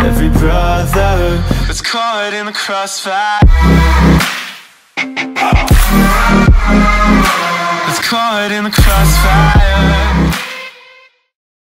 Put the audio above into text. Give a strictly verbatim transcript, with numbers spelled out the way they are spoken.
every brother that's caught in the crossfire, that's caught in the crossfire.